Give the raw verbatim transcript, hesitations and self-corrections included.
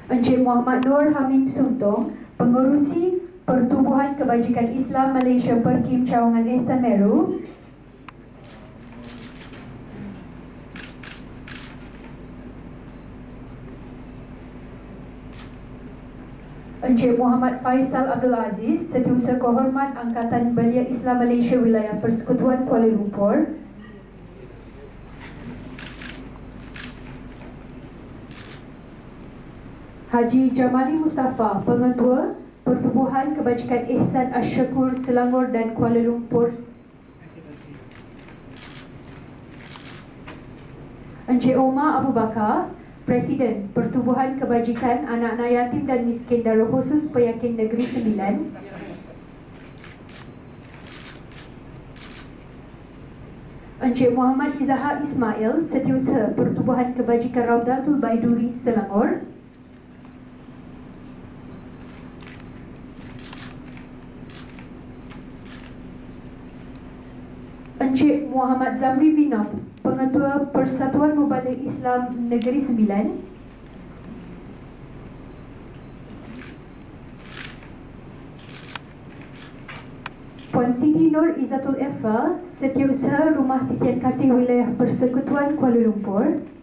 Encik Muhammad Nur Hamim Suntong, Pengerusi Pertubuhan Kebajikan Islam Malaysia Perkim Cawangan Ehsan Meru. Encik Muhammad Faisal Abdul Aziz, Setiausaha Kehormat Angkatan Belia Islam Malaysia Wilayah Persekutuan Kuala Lumpur. Haji Jamali Mustafa, Pengetua Pertubuhan Kebajikan Ihsan Asy-Syakur Selangor dan Kuala Lumpur. Encik Omar Abu Bakar, Presiden Pertubuhan Kebajikan Anak-anak Yatim dan Miskin Darul Khusus Peyakin Negeri Sembilan. Encik Muhammad Izahar Ismail, Setiausaha Pertubuhan Kebajikan Raudatul Baiduri Selangor. Encik Muhammad Zamri Vinod, Pengetua Persatuan Mubalik Islam Negeri Sembilan. Puan Siti Nur Izzatul Efa, Setiausaha Rumah Titian Kasih Wilayah Persekutuan Kuala Lumpur.